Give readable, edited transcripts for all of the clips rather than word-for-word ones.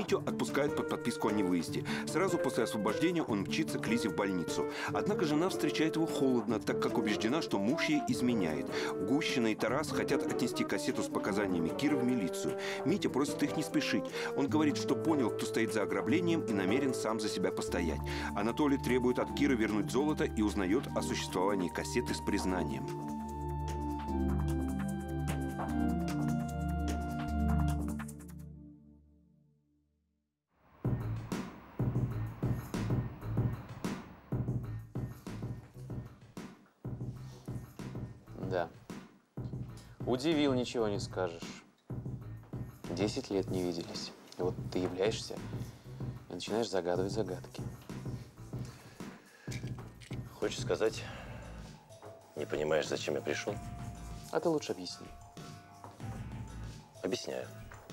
Митю отпускают под подписку о невыезде. Сразу после освобождения он мчится к Лизе в больницу. Однако жена встречает его холодно, так как убеждена, что муж ей изменяет. Гущина и Тарас хотят отнести кассету с показаниями Киры в милицию. Митя просит их не спешить. Он говорит, что понял, кто стоит за ограблением, и намерен сам за себя постоять. Анатолий требует от Киры вернуть золото и узнает о существовании кассеты с признанием. Да. Удивил, ничего не скажешь. 10 лет не виделись. И вот ты являешься и начинаешь загадывать загадки. Хочешь сказать, не понимаешь, зачем я пришел? А ты лучше объясни. Объясняю.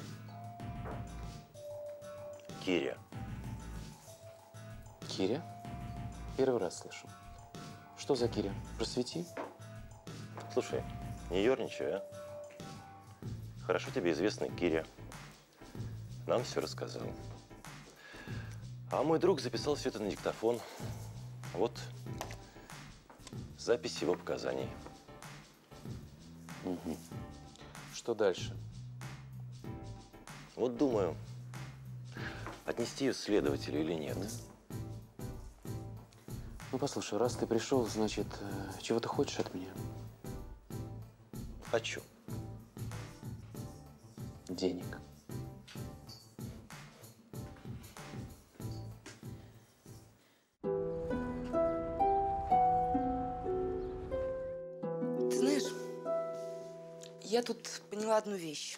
Киря. Киря? Первый раз слышу. Что за Киря? Просвети. Слушай, не ерничай, а? Хорошо тебе известна Киря. Нам все рассказал. А мой друг записал все это на диктофон. Вот запись его показаний. Угу. Что дальше? Вот думаю, отнести ее следователю или нет. Ну, послушай, раз ты пришел, значит, чего ты хочешь от меня? Хочу. Денег. Ты знаешь, я тут поняла одну вещь.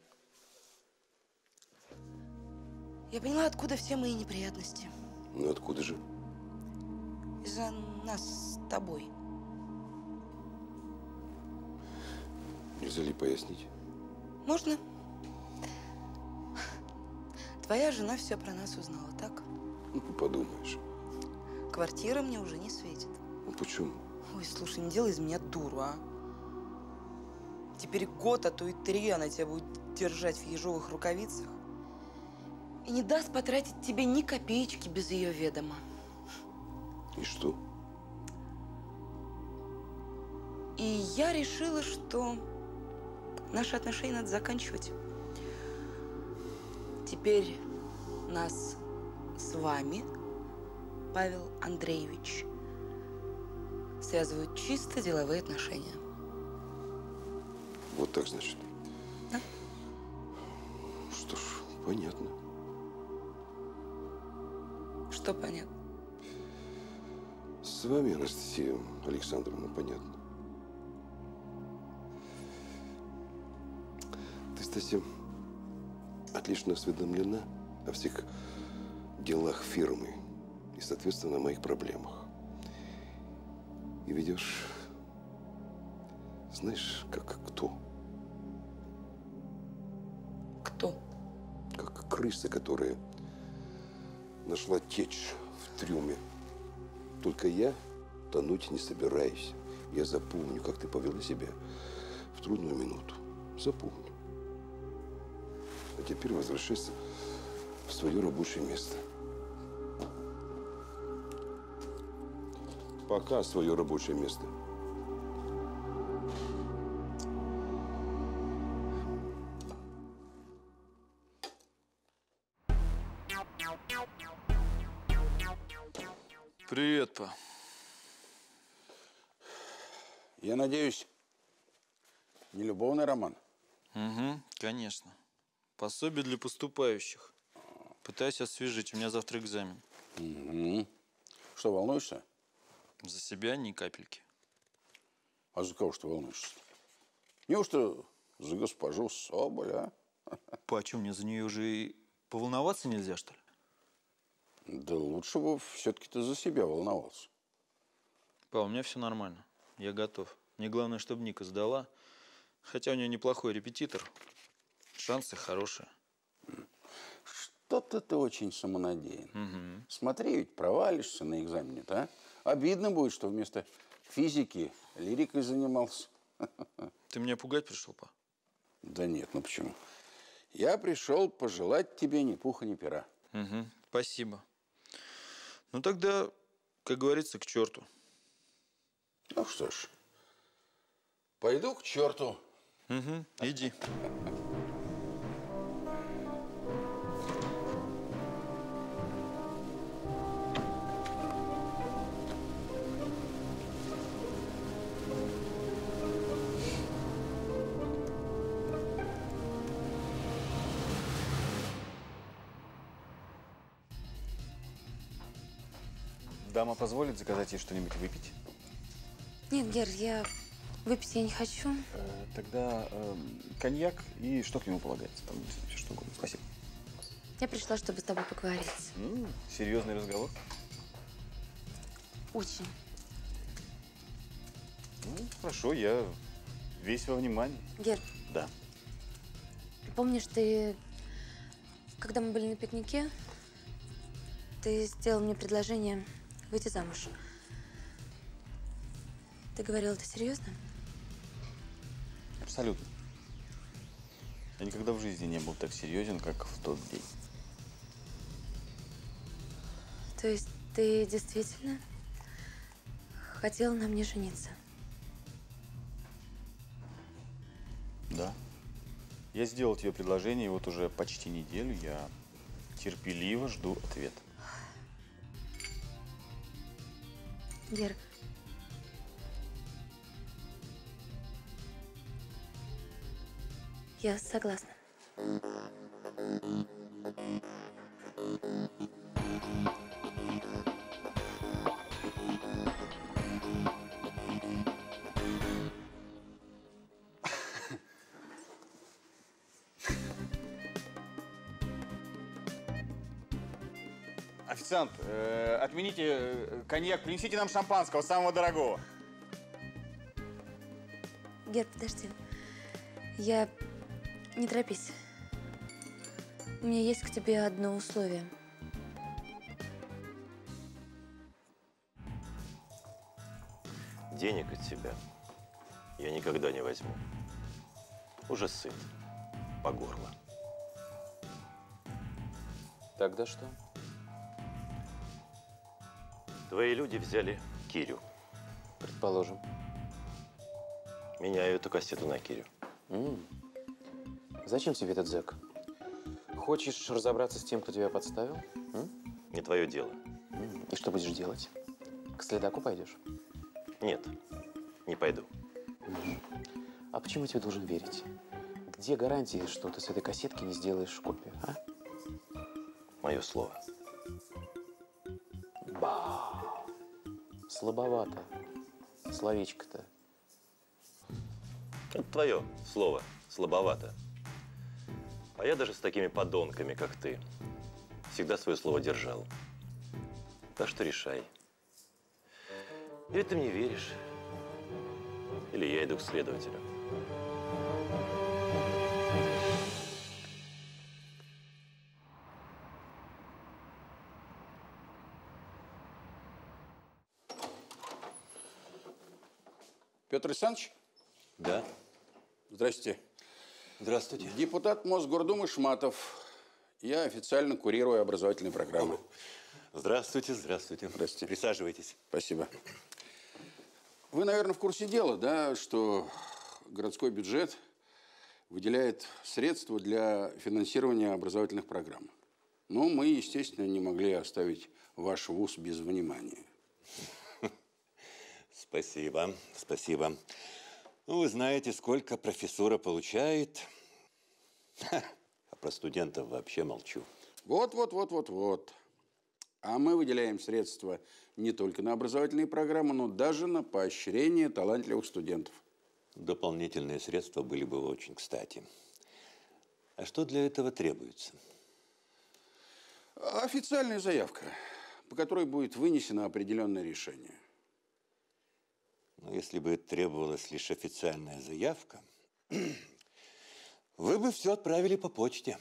Я поняла, откуда все мои неприятности. Ну, откуда же? Из-за нас с тобой. Нельзя ли пояснить? Можно? Твоя жена все про нас узнала, так? Ну, подумаешь. Квартира мне уже не светит. Ну, почему? Ой, слушай, не делай из меня дуру, а? Теперь год, а то и 3 она тебя будет держать в ежовых рукавицах. И не даст потратить тебе ни копеечки без ее ведома. И что? И я решила, что наши отношения надо заканчивать. Теперь нас с вами, Павел Андреевич, связывают чисто деловые отношения. Вот так, значит? Да. Что ж, понятно. Что понятно? С вами, Анастасия Александровна, понятно. Ты, Стасия, отлично осведомлена о всех делах фирмы и, соответственно, о моих проблемах. И ведешь, знаешь, как кто? Кто? Как крыса, которая нашла течь в трюме. Только я тонуть не собираюсь. Я запомню, как ты повела себя в трудную минуту. Запомню. А теперь возвращайся в свое рабочее место. Пока свое рабочее место. Привет, па. Я надеюсь, не любовный роман? Угу, конечно. Пособие для поступающих. Пытаюсь освежить. У меня завтра экзамен. Угу. Что, волнуешься? За себя ни капельки. А за кого ж ты волнуешься? Неужто за госпожу Соболь, а? Па, что, мне за нее уже и поволноваться нельзя, что ли? Да лучше бы все-таки ты за себя волновался. Па, у меня все нормально. Я готов. Мне главное, чтобы Ника сдала. Хотя у нее неплохой репетитор. Шансы хорошие. Что-то ты очень самонадеян. Угу. Смотри, ведь провалишься на экзамене-то, а? Обидно будет, что вместо физики лирикой занимался. Ты меня пугать пришел, па? Да нет, ну почему? Я пришел пожелать тебе ни пуха, ни пера. Угу, спасибо. Ну тогда, как говорится, к черту. Ну что ж, пойду к черту. Угу, иди. Дама позволит заказать ей что-нибудь выпить? Нет, Гер, выпить я не хочу. Тогда коньяк и что к нему полагается? Там все что угодно. Спасибо. Я пришла, чтобы с тобой поговорить. Серьезный разговор? Очень. Ну, хорошо, я весь во внимании. Гер. Да. Помнишь, когда мы были на пикнике, ты сделал мне предложение выйти замуж. Ты говорил это серьезно? Абсолютно. Я никогда в жизни не был так серьезен, как в тот день. То есть ты действительно хотел на мне жениться? Да. Я сделал тебе предложение, и вот уже почти неделю я терпеливо жду ответа. Гер, я согласна. Официант, отмените коньяк, принесите нам шампанского, самого дорогого. Гер, подожди. Не торопись. У меня есть к тебе одно условие. Денег от тебя я никогда не возьму. Уже сыт. По горло. Тогда что? Твои люди взяли Кирю. Предположим. Меняю эту кассету на Кирю. Зачем тебе этот зэк? Хочешь разобраться с тем, кто тебя подставил? Не твое дело. И что будешь делать? К следаку пойдешь? Нет, не пойду. А почему я тебе должен верить? Где гарантии, что ты с этой кассетки не сделаешь копию, а? Мое слово. Слабовато. Словечко-то. Это твое слово. Слабовато. А я даже с такими подонками, как ты, всегда свое слово держал. Так что решай. Или ты мне веришь, или я иду к следователю. Петр Александрович? Да. Здрасте. Здравствуйте. Депутат Мосгордумы Шматов. Я официально курирую образовательные программы. Здравствуйте, здравствуйте. Здрасте. Присаживайтесь. Спасибо. Вы, наверное, в курсе дела, да, что городской бюджет выделяет средства для финансирования образовательных программ. Но мы, естественно, не могли оставить ваш вуз без внимания. Спасибо, спасибо. Ну, вы знаете, сколько профессура получает. А про студентов вообще молчу. Вот. А мы выделяем средства не только на образовательные программы, но даже на поощрение талантливых студентов. Дополнительные средства были бы очень кстати. А что для этого требуется? Официальная заявка, по которой будет вынесено определенное решение. Но если бы требовалась лишь официальная заявка, вы бы все отправили по почте.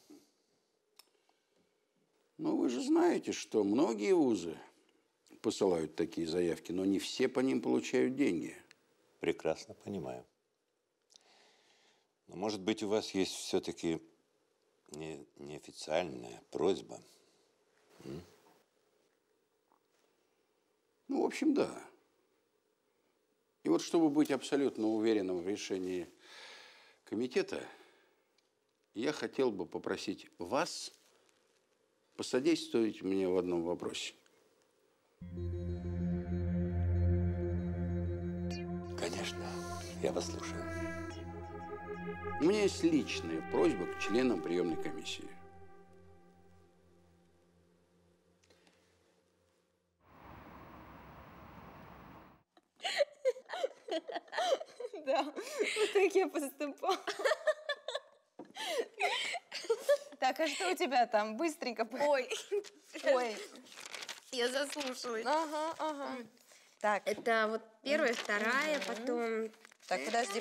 Но вы же знаете, что многие вузы посылают такие заявки, но не все по ним получают деньги. Прекрасно понимаю. Но, может быть, у вас есть все-таки неофициальная просьба. Ну, в общем, да. И вот чтобы быть абсолютно уверенным в решении комитета, я хотел бы попросить вас посодействовать мне в одном вопросе. Конечно, я вас слушаю. У меня есть личная просьба к членам приемной комиссии. Да, вот так я поступала. Так, а что у тебя там? Быстренько. Ой, Ой. я заслушалась. Ага. Так. Это вот первая, вторая, потом... Так, подожди.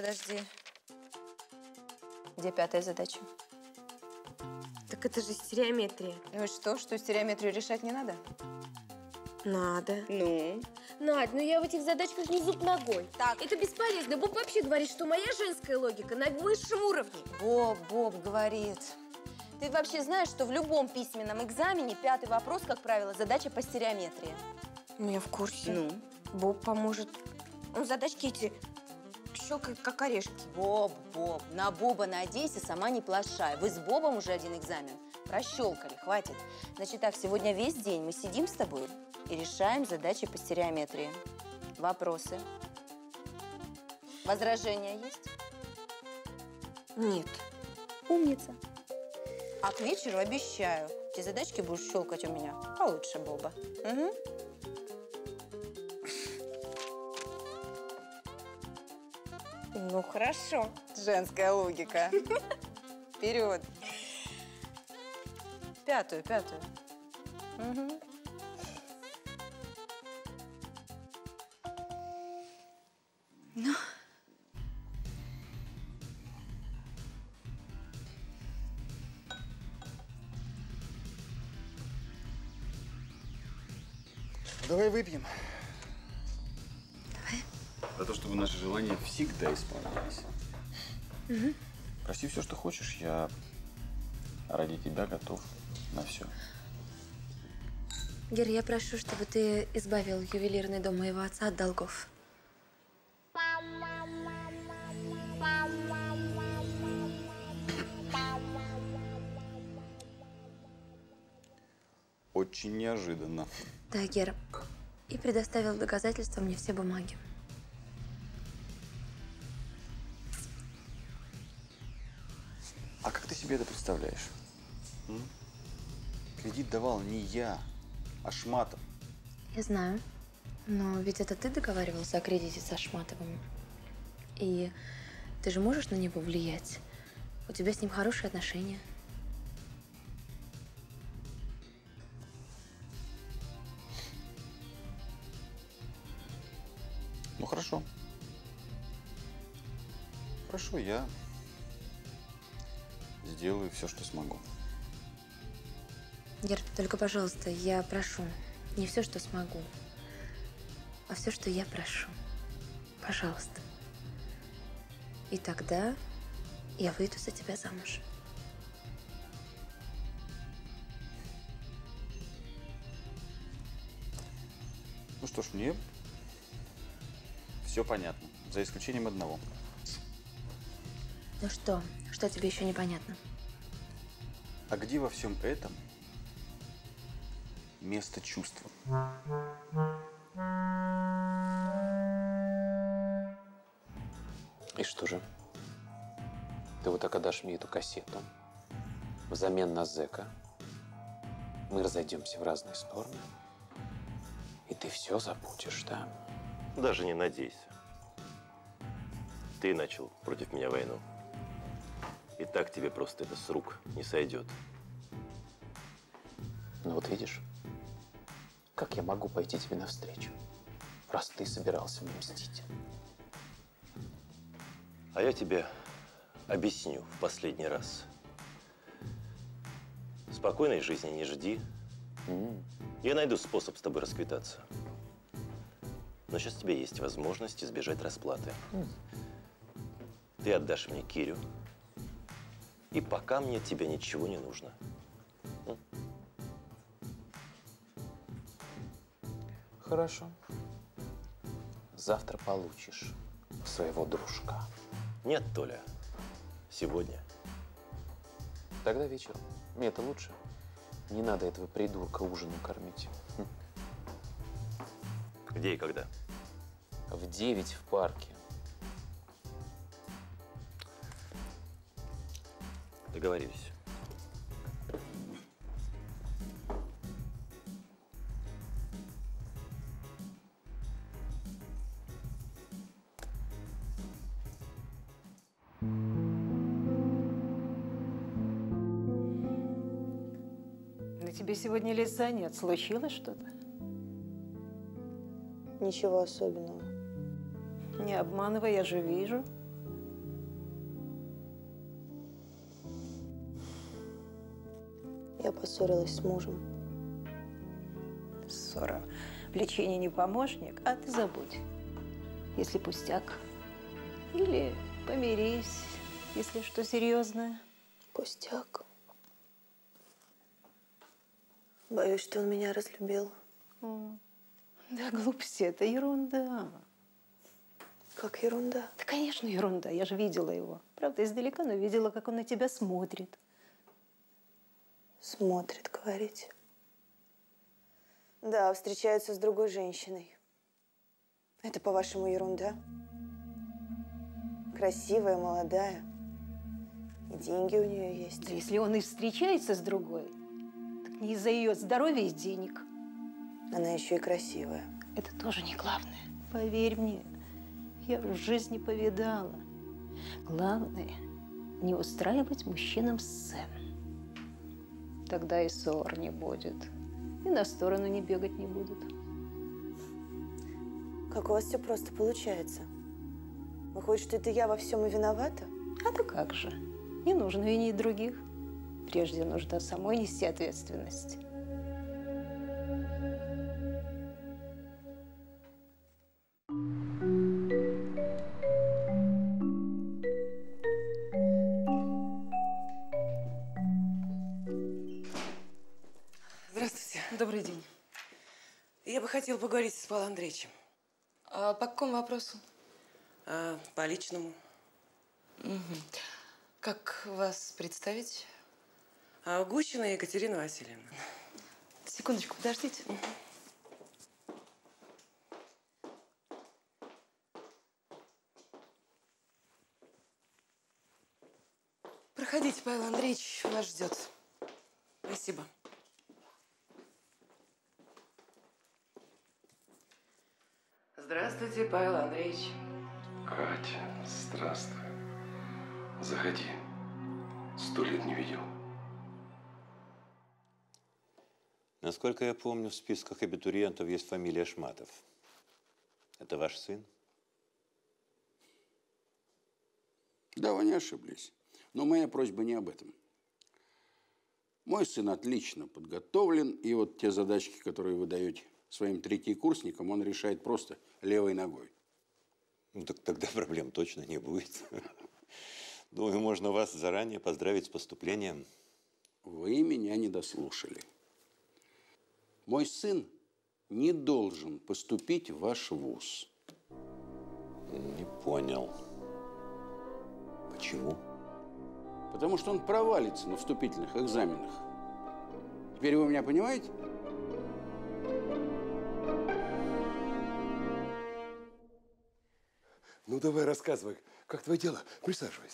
Где 5-я задача? Так это же стереометрия. Ну и что стереометрию решать не надо? Надо. Ну? Надь, ну я в этих задачках не зуб ногой. Так. Это бесполезно. Боб вообще говорит, что моя женская логика на высшем уровне. Боб говорит. Ты вообще знаешь, что в любом письменном экзамене 5-й вопрос, как правило, задача по стереометрии? Ну, я в курсе. Ну? Боб поможет. Он задачки эти щелкает, как орешки. Боб, на Боба надейся, сама не плашай. Вы с Бобом уже один экзамен прощелкали, хватит. Значит так, сегодня весь день мы сидим с тобой и решаем задачи по стереометрии. Вопросы? Возражения есть? Нет. Умница. А к вечеру обещаю, эти задачки будешь щелкать у меня получше Боба. Угу. Ну, хорошо. Женская логика. Вперед. 5-ю. Угу. Ну. Давай выпьем. Давай. За то, чтобы наши желания всегда исполнялись. Угу. Проси все, что хочешь. Я ради тебя готов на все. Гер, я прошу, чтобы ты избавил ювелирный дом моего отца от долгов. Очень неожиданно. Да, Гер. И предоставил доказательства мне все бумаги. А как ты себе это представляешь? Кредит давал не я, а Шматов. Я знаю. Но ведь это ты договаривался о кредите со Шматовым. И ты же можешь на него влиять. У тебя с ним хорошие отношения. Ну, хорошо. Хорошо, я сделаю все, что смогу. Гер, только, пожалуйста, я прошу. Не все, что смогу, а все, что я прошу. Пожалуйста. И тогда я выйду за тебя замуж. Ну что ж, мне все понятно, за исключением одного. Ну что? Что тебе еще непонятно? А где во всем этом место чувства? И что же? Ты вот так отдашь мне эту кассету взамен на зэка. Мы разойдемся в разные стороны. И ты все забудешь, да? Даже не надейся. Ты начал против меня войну. И так тебе просто это с рук не сойдет. Ну вот видишь, как я могу пойти тебе навстречу, раз ты собирался мне мстить? А я тебе объясню в последний раз. Спокойной жизни не жди. Я найду способ с тобой расквитаться. Но сейчас у тебя есть возможность избежать расплаты. Ты отдашь мне Кирю, И пока мне от тебя ничего не нужно. Хорошо. Завтра получишь своего дружка. Нет, Толя. Сегодня. Тогда вечером. Мне это лучше. Не надо этого придурка ужином кормить. Где и когда? В 9 в парке. Договорились. На тебе сегодня лица нет. Случилось что-то? Ничего особенного. Не обманывай, я же вижу. Я поссорилась с мужем. Ссора в лечении не помощник, а ты забудь, если пустяк. Или помирись, если что серьезное. Пустяк. Боюсь, что он меня разлюбил. Да, глупости, это ерунда. Как ерунда? Да, конечно, ерунда. Я же видела его. Правда, издалека, но видела, как он на тебя смотрит. Смотрит, говорите. Да, встречается с другой женщиной. Это, по-вашему, ерунда? Красивая, молодая. И деньги у нее есть. Да если он и встречается с другой, так не из-за ее здоровья и денег. Она еще и красивая. Это тоже не главное. Поверь мне, я в жизни повидала. Главное – не устраивать мужчинам сцен. Тогда и ссор не будет. И на сторону не бегать не будут. Как у вас все просто получается. Выходит, что это я во всем и виновата? А то как же. Не нужно винить других. Прежде нужно самой нести ответственность. Здравствуйте. Добрый день. Я бы хотела поговорить с Павлом Андреевичем. А по какому вопросу? По личному. Как вас представить? Гущина Екатерина Васильевна. Секундочку, подождите. Проходите, Павел Андреевич вас ждет. Спасибо. Здравствуйте, Павел Андреевич. Катя, здравствуй. Заходи. 100 лет не видел. Насколько я помню, в списках абитуриентов есть фамилия Шматов. Это ваш сын? Да, вы не ошиблись. Но моя просьба не об этом. Мой сын отлично подготовлен, и вот те задачки, которые вы даете своим третьекурсникам, он решает просто левой ногой. Ну, так тогда проблем точно не будет. Думаю, можно вас заранее поздравить с поступлением. Вы меня не дослушали. Мой сын не должен поступить в ваш вуз. Не понял. Почему? Потому что он провалится на вступительных экзаменах. Теперь вы меня понимаете? Ну, давай рассказывай, как твое дело? Присаживайся.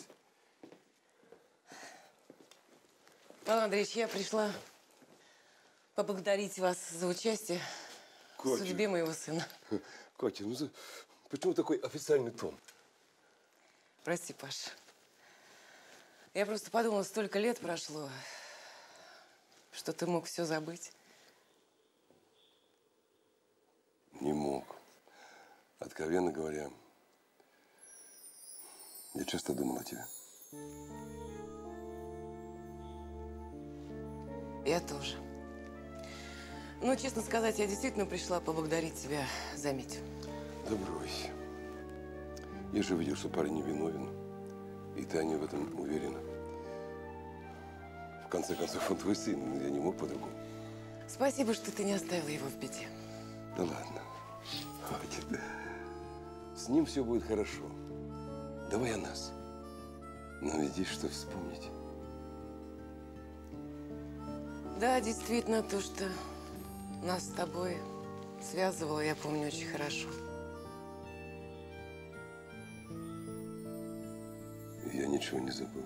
Павел Андреевич, я пришла поблагодарить вас за участие в судьбе моего сына. Катя, ну почему такой официальный тон? Прости, Паш. Я просто подумала, столько лет прошло, что ты мог все забыть. Не мог. Откровенно говоря, я часто думал о тебе. Я тоже. Но, честно сказать, я действительно пришла поблагодарить тебя за Митю. Да брось. Я же видел, что парень не виновен. И ты не в этом уверена. В конце концов, он твой сын. Я не мог по-другому. Спасибо, что ты не оставила его в беде. Да ладно. Хватит. С ним все будет хорошо. Давай о нас. Нам ведь есть что вспомнить. Да, действительно, то, что нас с тобой связывало, я помню очень хорошо. Я ничего не забыл.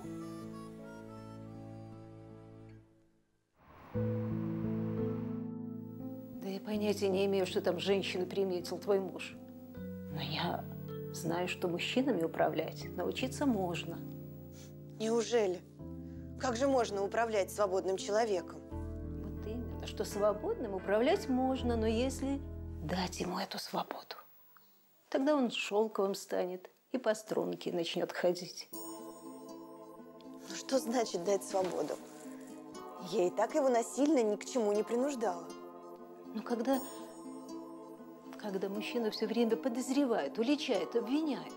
Да я понятия не имею, что там женщины приметил твой муж. Но я знаю, что мужчинами управлять научиться можно. Неужели? Как же можно управлять свободным человеком? Вот именно, что свободным управлять можно, но если дать ему эту свободу, тогда он шелковым станет и по струнке начнет ходить. Ну что значит дать свободу? Я и так его насильно ни к чему не принуждала. Но когда мужчина все время подозревает, уличает, обвиняет,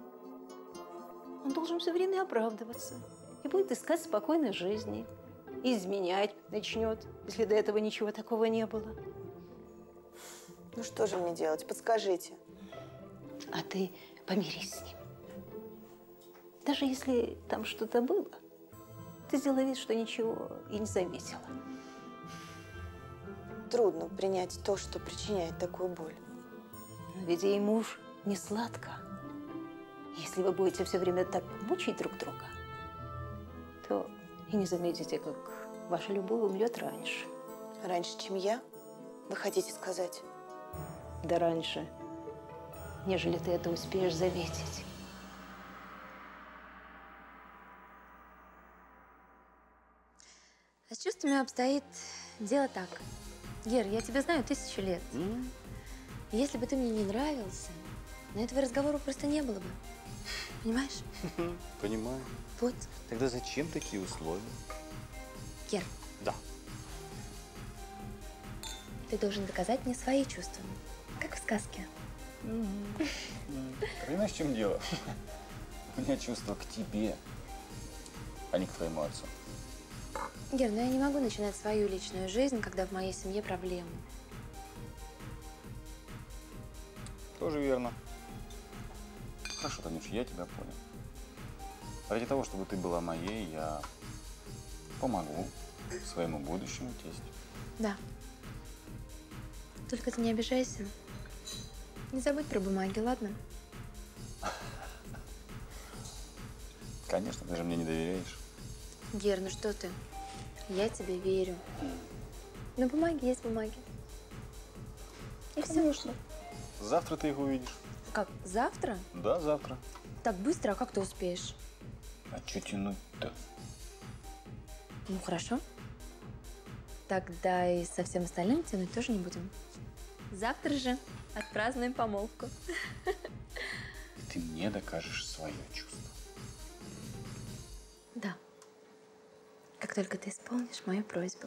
он должен все время оправдываться и будет искать спокойной жизни. И изменять начнет, если до этого ничего такого не было. Ну что же мне делать? Подскажите. А ты помирись с ним. Даже если там что-то было, ты сделай вид, что ничего и не заметила. Трудно принять то, что причиняет такую боль. Но ведь ей муж не сладко. Если вы будете все время так мучить друг друга, то и не заметите, как ваша любовь умрет раньше. Раньше, чем я? Вы хотите сказать? Да раньше, нежели ты это успеешь заметить. А с чувствами обстоит дело так. Гер, я тебя знаю 1000 лет. Если бы ты мне не нравился, на этого разговора просто не было бы. Понимаешь? Понимаю. Вот. Тогда зачем такие условия? Гер. Да. Ты должен доказать мне свои чувства. Как в сказке. Понимаешь, в чем дело? У меня чувства к тебе, а не к твоему отцу. Гер, но я не могу начинать свою личную жизнь, когда в моей семье проблемы. Тоже верно. Хорошо, Танюш, я тебя понял. Ради того, чтобы ты была моей, я помогу своему будущему тестю. Да. Только ты не обижайся. Не забудь про бумаги, ладно? Конечно, ты же мне не доверяешь. Гер, ну что ты? Я тебе верю. Но бумаги есть бумаги. И все. Конечно. Завтра ты их увидишь. Как, завтра? Да, завтра. Так быстро, а как ты успеешь? А что тянуть-то? Ну, хорошо. Тогда и со всем остальным тянуть тоже не будем. Завтра же отпразднуем помолвку. Ты мне докажешь свое чувство. Да. Как только ты исполнишь мою просьбу.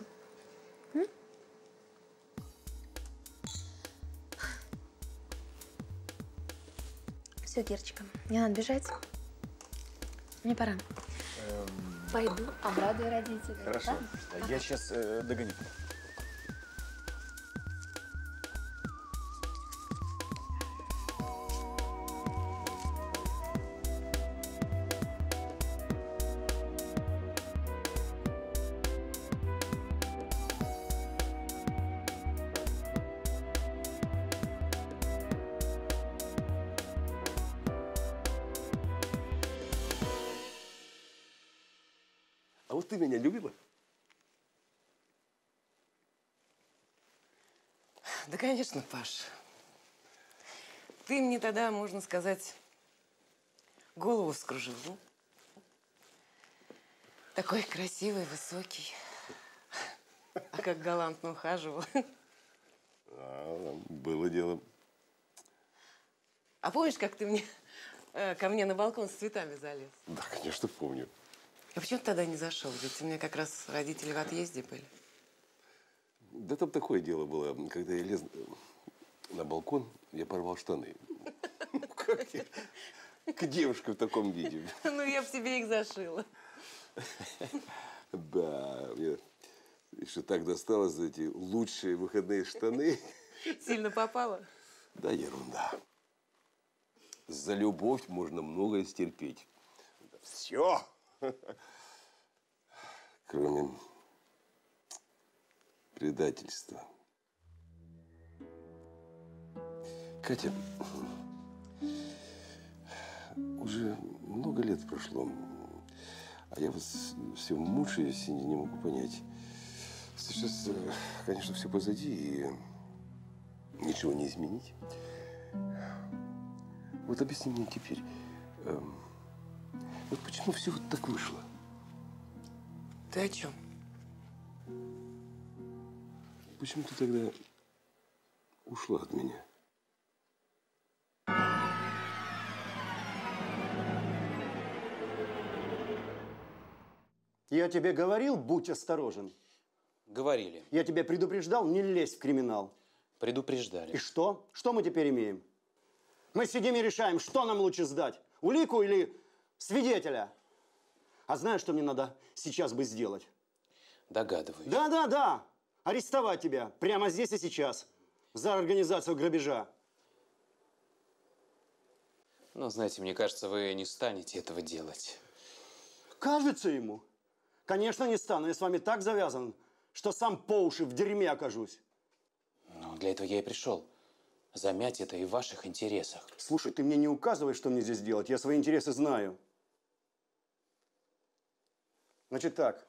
Все, Герочка, мне надо бежать. Мне пора. Пойду, обрадую родителей. Хорошо. Да? Я сейчас догоню. А вот ты меня любила? Да, конечно, Паш. Ты мне тогда, можно сказать, голову вскружил. Ну? Такой красивый, высокий. А как галантно ухаживал. Было дело. А помнишь, как ты мне ко мне на балкон с цветами залез? Да, конечно, помню. А почему ты тогда не зашел? Ведь у меня как раз родители в отъезде были. Да там такое дело было. Когда я лез на балкон, я порвал штаны. Как я к девушке в таком виде. Ну, я в себе их зашила. Да, мне еще так досталось за эти лучшие выходные штаны. Сильно попало? Да ерунда. За любовь можно многое стерпеть. Все. Кроме предательства. Катя, уже много лет прошло, а я вас все мучаюсь и не могу понять. Сейчас, конечно, все позади, и ничего не изменить. Вот объясни мне теперь, вот почему все вот так вышло? Ты о чем? Почему ты тогда ушла от меня? Я тебе говорил, будь осторожен. Говорили. Я тебя предупреждал, не лезь в криминал. Предупреждали. И что? Что мы теперь имеем? Мы сидим и решаем, что нам лучше сдать. Улику или свидетеля? А знаешь, что мне надо сейчас бы сделать? Догадываюсь. Да. Арестовать тебя прямо здесь и сейчас. За организацию грабежа. Но, знаете, мне кажется, вы не станете этого делать. Кажется ему. Конечно, не стану. Я с вами так завязан, что сам по уши в дерьме окажусь. Ну, для этого я и пришел. Замять это и в ваших интересах. Слушай, ты мне не указывай, что мне здесь делать. Я свои интересы знаю. Значит так.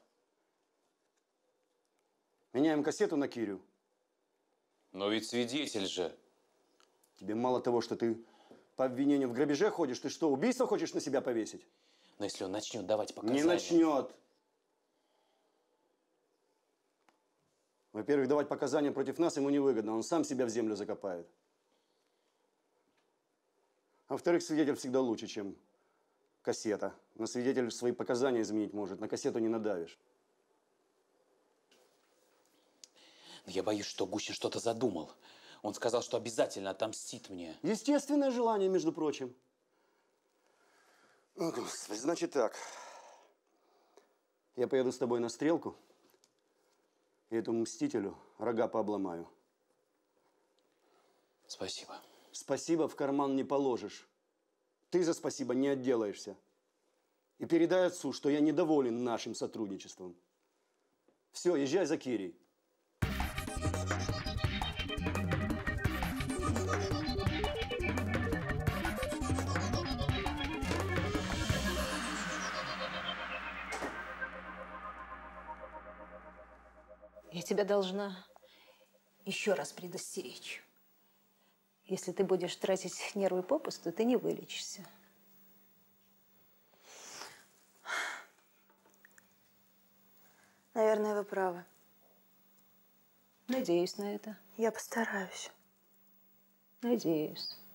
Меняем кассету на Кирю. Но ведь свидетель же. Тебе мало того, что ты по обвинению в грабеже ходишь, ты что, убийство хочешь на себя повесить? Но если он начнет давать показания… Не начнет. Во-первых, давать показания против нас ему невыгодно. Он сам себя в землю закопает. А во-вторых, свидетель всегда лучше, чем кассета. На свидетель свои показания изменить может, на кассету не надавишь. Но я боюсь, что Гущин что-то задумал. Он сказал, что обязательно отомстит мне. Естественное желание, между прочим. О, Господи, значит так. Я поеду с тобой на стрелку, и этому мстителю рога пообломаю. Спасибо. Спасибо в карман не положишь. Ты за спасибо не отделаешься. И передай отцу, что я недоволен нашим сотрудничеством. Все, езжай за Кирей. Я тебя должна еще раз предостеречь. Если ты будешь тратить нервы попусту, ты не вылечишься. Наверное, вы правы. Надеюсь на это. Я постараюсь. Надеюсь.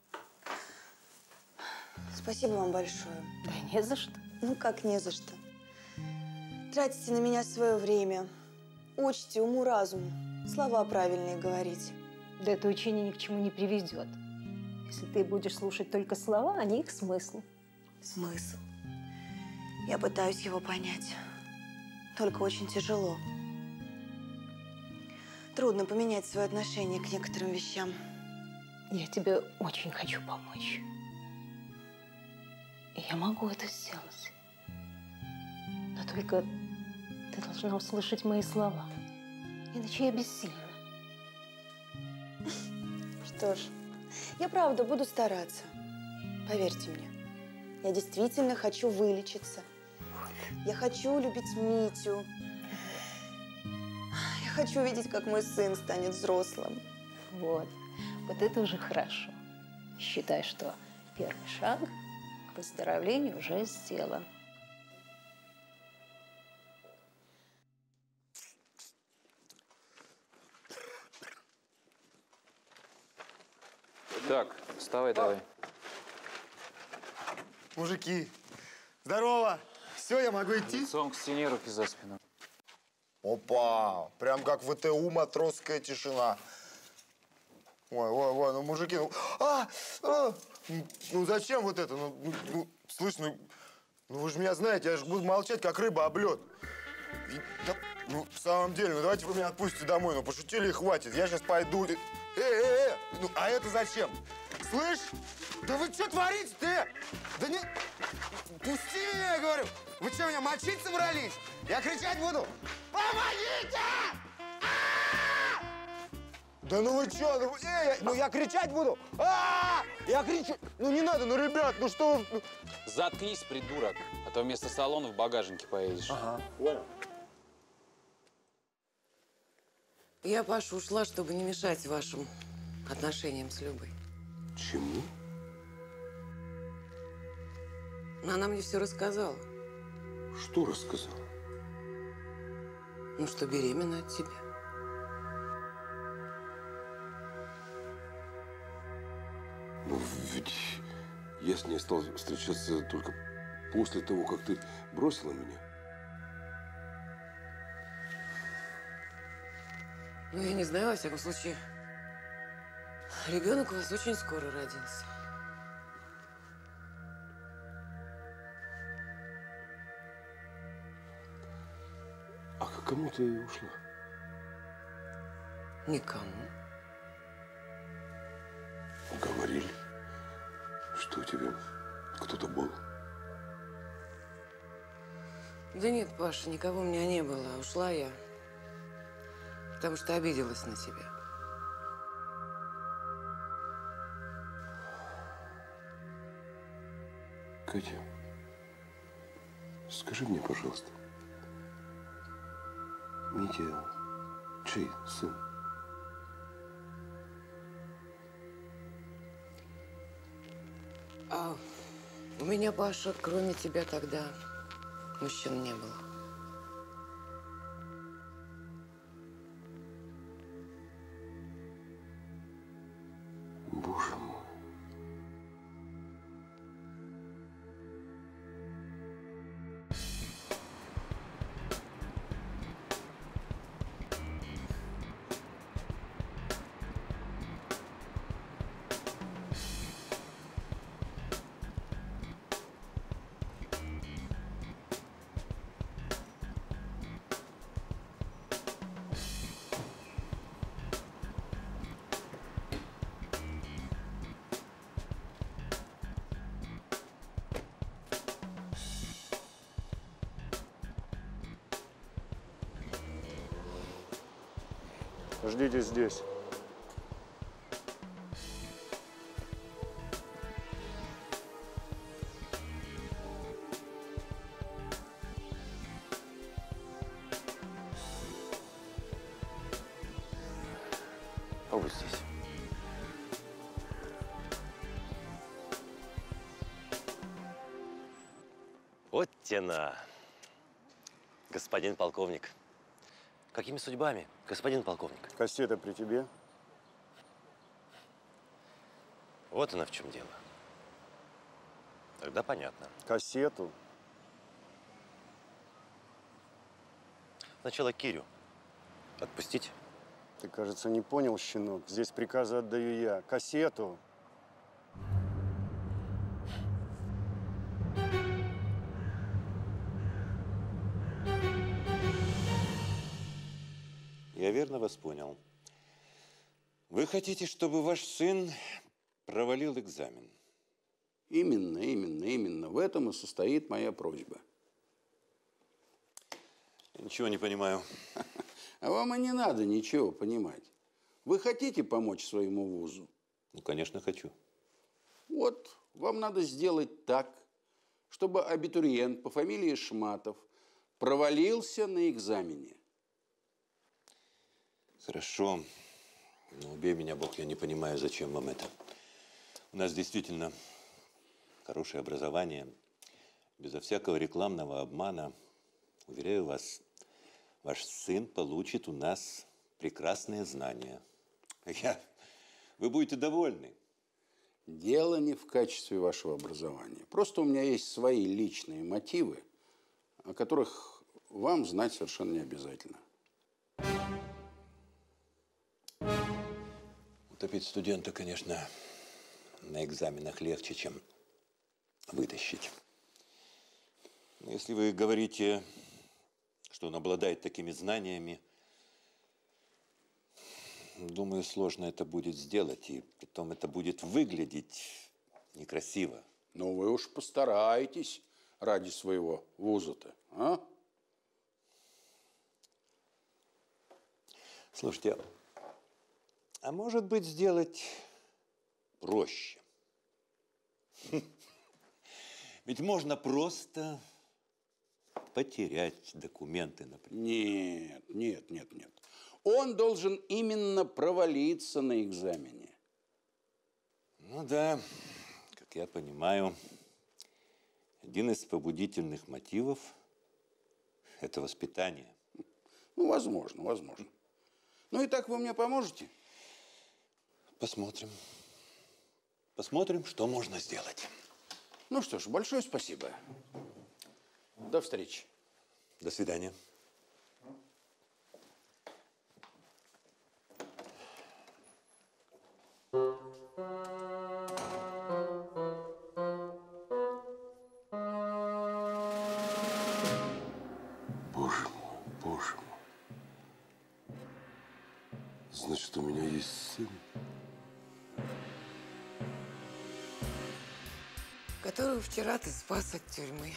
Спасибо вам большое. Да не за что. Ну как не за что. Тратите на меня свое время. Учите уму-разуму. Слова правильные говорите. Да это учение ни к чему не приведет. Если ты будешь слушать только слова, а не их смысл. Смысл? Я пытаюсь его понять. Только очень тяжело. Трудно поменять свое отношение к некоторым вещам. Я тебе очень хочу помочь. И я могу это сделать. Но только ты должна услышать мои слова. Иначе я бессильна. Что ж, я правда буду стараться. Поверьте мне. Я действительно хочу вылечиться. Я хочу любить Митю. Я хочу видеть, как мой сын станет взрослым. Вот это уже хорошо. Считай, что первый шаг к выздоровлению уже сделан. Так, вставай давай. Мужики, здорово! Все, я могу идти? Лицом к стене, руки за спину. Опа! Прям как в ВТУ матросская тишина. Ой, ну мужики, ну… ну зачем вот это? Слышь, ну вы же меня знаете, я же буду молчать, как рыба об лед. Да, ну, в самом деле, ну давайте вы меня отпустите домой. Ну, пошутили и хватит. Я сейчас пойду. Ну, а это зачем? Слышь? Да вы что творите-то? Да не... Пусти меня, я говорю. Вы что, меня мочить собрались? Я кричать буду. Помогите! Да ну вы что? Ну я кричать буду. Я кричу. Ну не надо, ну ребят, ну что? Заткнись, придурок, а то вместо салона в багажнике поедешь. Ага, понял. Я, Паша, ушла, чтобы не мешать вашим отношениям с Любой. Чему? Но она мне все рассказала. Что рассказала? Ну, что беременна от тебя. Ну, ведь я с ней стал встречаться только после того, как ты бросила меня. Ну, я не знаю, во всяком случае, ребенок у вас очень скоро родился. А к кому ты ушла? Никому. Говорили, что у тебя кто-то был. Да нет, Паша, никого у меня не было. Ушла я, потому что обиделась на тебя. Катя, скажи мне, пожалуйста, Митя чей сын? А у меня, Паша, кроме тебя тогда мужчин не было. Боже мой. Ждите здесь. Побудь здесь. Вот тена. Господин полковник. Какими судьбами, господин полковник? Кассета при тебе? Вот она в чем дело. Тогда понятно. Кассету? Сначала Кирю отпустить. Ты, кажется, не понял, щенок. Здесь приказы отдаю я. Кассету. Я верно вас понял. Вы хотите, чтобы ваш сын провалил экзамен? Именно. В этом и состоит моя просьба. Я ничего не понимаю. А вам и не надо ничего понимать. Вы хотите помочь своему вузу? Ну, конечно, хочу. Вот, вам надо сделать так, чтобы абитуриент по фамилии Шматов провалился на экзамене. Хорошо. Но убей меня, Бог, я не понимаю, зачем вам это. У нас действительно хорошее образование. Безо всякого рекламного обмана. Уверяю вас, ваш сын получит у нас прекрасные знания. Вы будете довольны. Дело не в качестве вашего образования. Просто у меня есть свои личные мотивы, о которых вам знать совершенно не обязательно. Утопить студента, конечно, на экзаменах легче, чем вытащить. Но если вы говорите, что он обладает такими знаниями. Думаю, сложно это будет сделать, и потом это будет выглядеть некрасиво. Ну, вы уж постарайтесь ради своего вуза-то, а? Слушайте, а может быть сделать проще? Ведь можно просто потерять документы, например. Нет. Он должен именно провалиться на экзамене. Ну да, как я понимаю, один из побудительных мотивов – это воспитание. Ну, возможно. Ну и так вы мне поможете? Посмотрим. Посмотрим, что можно сделать. Ну что ж, большое спасибо. До встречи. До свидания. Боже мой. Значит, у меня есть сын. Которого вчера ты спас от тюрьмы.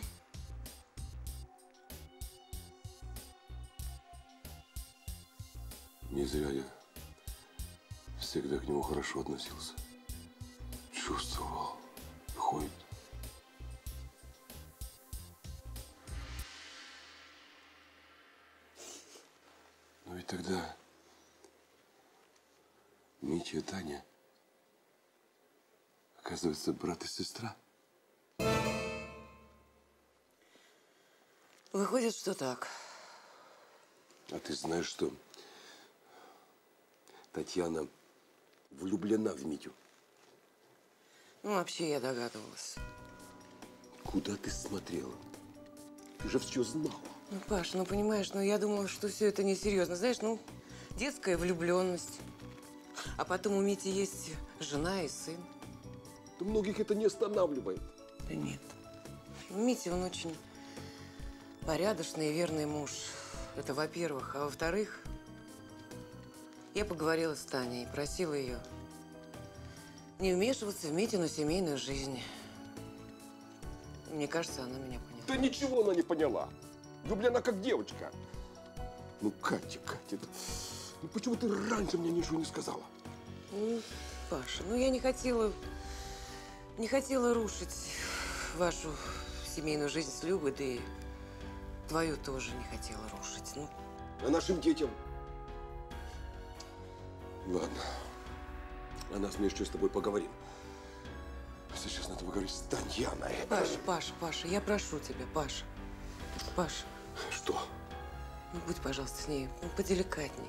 Не зря я всегда к нему хорошо относился. Чувствовал. Ходит. Но ведь тогда Митя и Таня, оказывается, брат и сестра. Выходит, что так. А ты знаешь, что Татьяна влюблена в Митю? Ну, вообще, я догадывалась. Куда ты смотрела? Ты же все знала. Ну, Паш, ну, понимаешь, я думала, что все это несерьезно. Знаешь, детская влюбленность. А потом у Мити есть жена и сын. Да многих это не останавливает. Да нет. Митя, он очень порядочный и верный муж. Это во-первых. А во-вторых, я поговорила с Таней и просила ее не вмешиваться в Митину семейную жизнь. Мне кажется, она меня поняла. Да ничего она не поняла. Влюблена как девочка. Ну, Катя, ну почему ты раньше мне ничего не сказала? Ну, Паша, я не хотела рушить вашу семейную жизнь с Любой, да и твою тоже не хотела рушить. А нашим детям? Ладно. О нас мы еще с тобой поговорим. А сейчас надо поговорить с Татьяной. Паша, я прошу тебя, Паша. Паша. Что? Будь, пожалуйста, с ней поделикатней.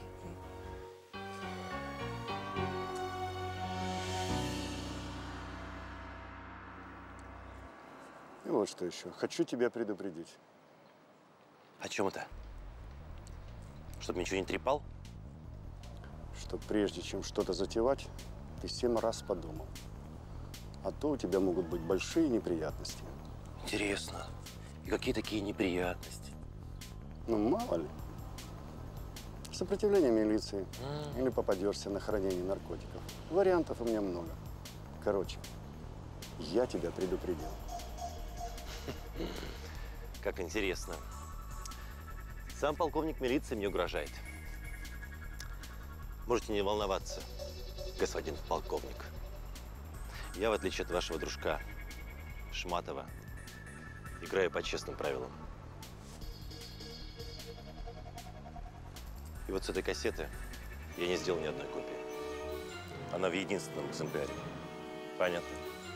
И вот что еще. Хочу тебя предупредить. О чем это? Чтоб ничего не трепал? Что прежде чем что-то затевать, ты 7 раз подумал. А то у тебя могут быть большие неприятности. Интересно. И какие такие неприятности? Ну, мало ли. Сопротивление милиции. Или попадешься на хранение наркотиков. Вариантов у меня много. Короче, я тебя предупредил. Как интересно. Сам полковник милиции мне угрожает. Можете не волноваться, господин полковник. Я, в отличие от вашего дружка Шматова, играю по честным правилам. И вот с этой кассеты я не сделал ни одной копии. Она в единственном экземпляре. Понятно?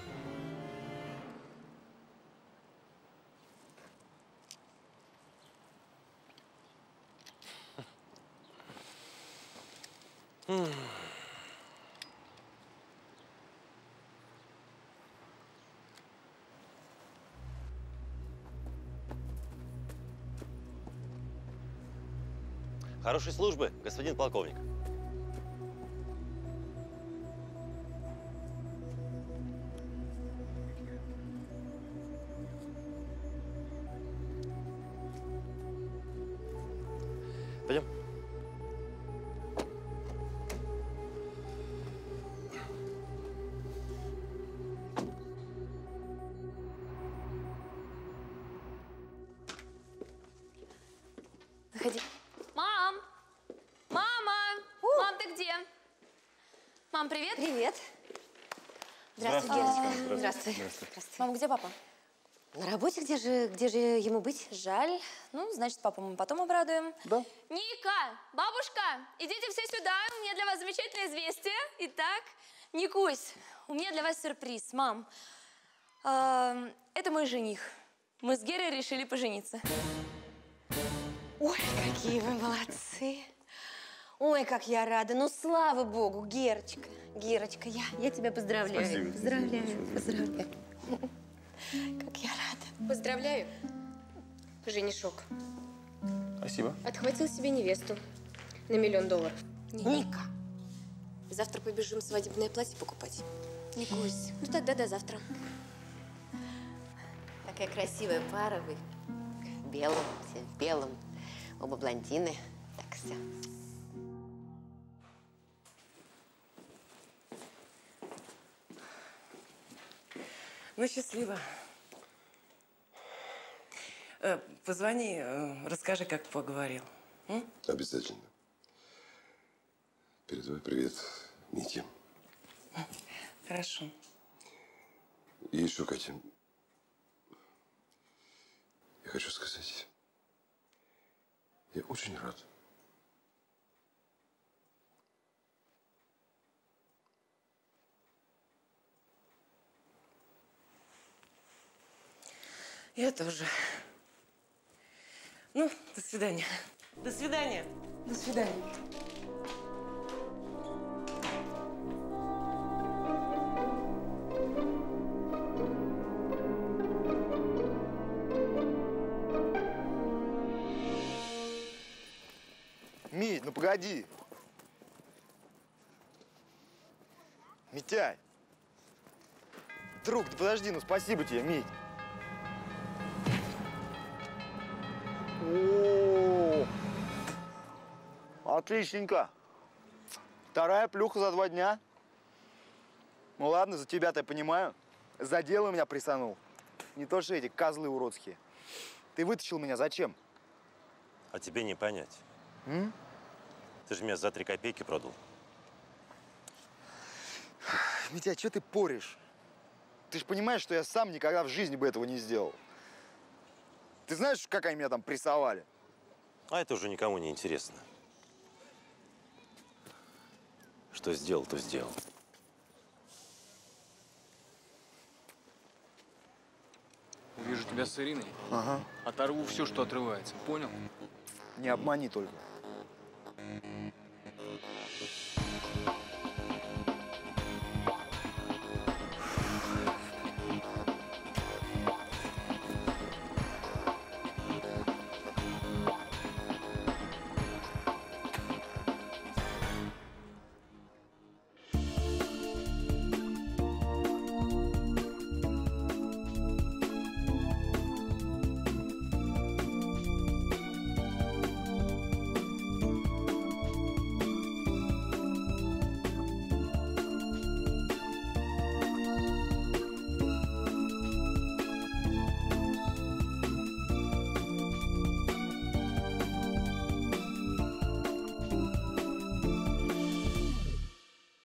Хорошей службы, господин полковник. Заходи. Мам! Мама! Мам, ты где? Мам, привет. Привет. Здравствуй, Герочка. Здравствуй. Здравствуй. Мам, где папа? На работе, где же ему быть? Жаль. Ну, значит, папу мы потом обрадуем. Да. Ника! Бабушка! Идите все сюда. У меня для вас замечательное известие. Итак, Никусь, у меня для вас сюрприз. Мам, это мой жених. Мы с Герой решили пожениться. Ой, какие вы молодцы. Ой, как я рада. Ну, слава богу, Герочка. Герочка, я тебя поздравляю. Спасибо. Поздравляю. Как я рада. Поздравляю, женишок. Спасибо. Отхватил себе невесту на $1 000 000. Ника. Завтра побежим свадебное платье покупать. Никусь, ну тогда до завтра. Такая красивая пара вы. В белом, все в белом. Оба блондины. Так, все. Ну, счастливо. Позвони, расскажи, как поговорил. М? Обязательно. Передавай привет Мите. Хорошо. И еще, Катя, я хочу сказать, я очень рад. Я тоже. Ну, до свидания. До свидания. До свидания. Мить, ну погоди. Митяй. Друг, ты подожди, ну спасибо тебе, Мить. О, отличненько. Вторая плюха за 2 дня. Ну ладно, за тебя-то я понимаю. За дело меня присанул. Не то что эти козлы уродские. Ты вытащил меня зачем? А тебе не понять. М? Ты же меня за 3 копейки продал. Митя, что ты порешь? Ты же понимаешь, что я сам никогда в жизни бы этого не сделал. Ты знаешь, как они меня там прессовали? А это уже никому не интересно. Что сделал, то сделал. Увижу тебя с Ириной. Ага. Оторву все, что отрывается. Понял? Не обмани только.